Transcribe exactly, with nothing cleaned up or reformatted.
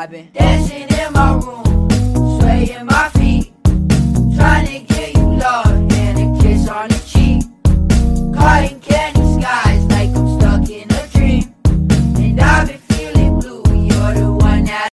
vibing, dancing in my room, swaying my feet, trying to get you.